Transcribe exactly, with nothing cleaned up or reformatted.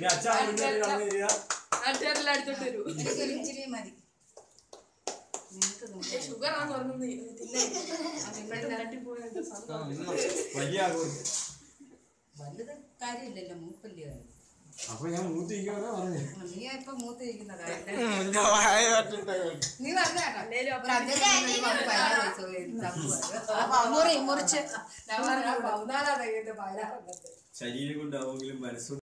sugar വലുത് കാര്യമില്ലല്ലോ മൂപ്പല്ലേ അപ്പൊ ഞാൻ മൂത്തിരിക്കാനാ പറഞ്ഞു നീ ഇപ്പൊ മൂത്തിരിക്കുന്ന മുറിച്ച് ശരീരം കൊണ്ടാവുമെങ്കിലും മനസ്സും